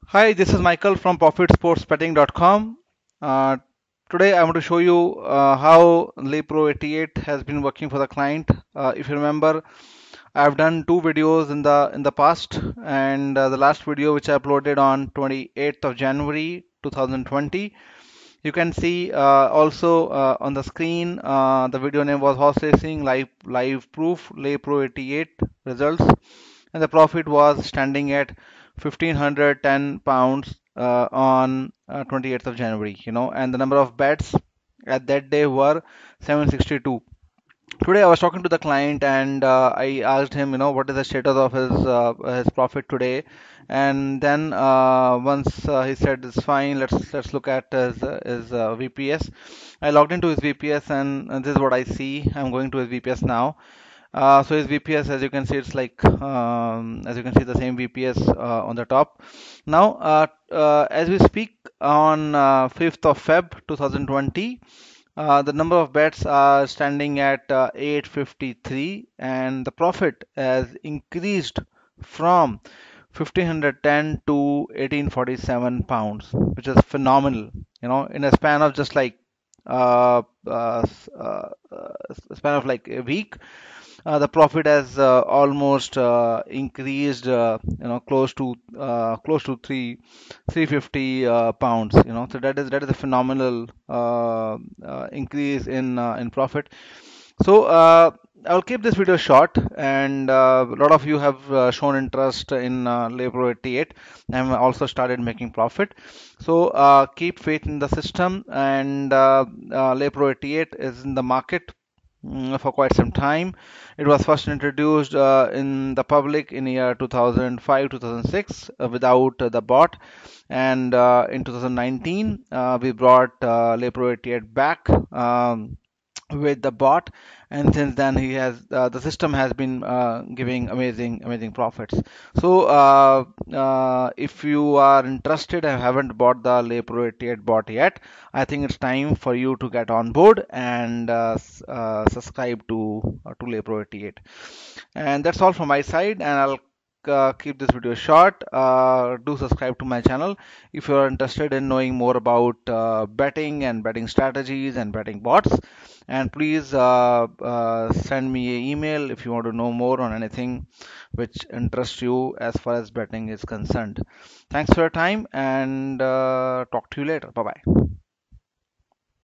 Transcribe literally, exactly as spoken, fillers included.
Hi, this is Michael from profit sports betting dot com. Uh, Today I want to show you uh, how LayPro eighty-eight has been working for the client. Uh, if you remember, I've done two videos in the in the past, and uh, the last video which I uploaded on twenty-eighth of January two thousand twenty. You can see uh, also uh, on the screen uh, the video name was horse racing live live proof LayPro eighty-eight results, and the profit was standing at fifteen hundred ten pounds uh, on uh, twenty-eighth of January, you know, and the number of bets at that day were seven hundred sixty-two. Today I was talking to the client, and uh, I asked him, you know, what is the status of his uh, his profit today, and then uh, once uh, he said it's fine, let's let's look at his uh, his uh, V P S. I logged into his V P S, and, and this is what I see. I'm going to his V P S now. Uh, so his V P S, as you can see, it's like um, as you can see the same V P S uh, on the top. Now, uh, uh, as we speak on uh, fifth of February two thousand twenty, uh, the number of bets are standing at uh, eight hundred fifty-three, and the profit has increased from fifteen hundred ten to eighteen forty-seven pounds, which is phenomenal. You know, in a span of just like uh, uh, s- uh, uh, span of like a week, uh, the profit has uh, almost uh, increased, uh, you know, close to uh, close to three 350 uh, pounds. You know, so that is that is a phenomenal uh, uh, increase in uh, in profit. So uh, I'll keep this video short, and uh, a lot of you have uh, shown interest in uh, LayPro eighty-eight and also started making profit. So uh, keep faith in the system, and uh, uh, LayPro eighty-eight is in the market mm, for quite some time. It was first introduced uh, in the public in year two thousand five, two thousand six uh, without uh, the bot, and uh, in two thousand nineteen uh, we brought uh, LayPro eighty-eight back. Um, with the bot, and since then he has uh, the system has been uh, giving amazing amazing profits. So uh, uh, if you are interested and haven't bought the LayPro eighty-eight bot yet, I think it's time for you to get on board and uh, s- uh, subscribe to uh, to LayPro eighty-eight. And that's all from my side, and I'll uh, keep this video short. Uh, do subscribe to my channel if you are interested in knowing more about uh, betting and betting strategies and betting bots. And please uh, uh, send me an email if you want to know more on anything which interests you as far as betting is concerned. Thanks for your time, and uh, talk to you later. Bye bye.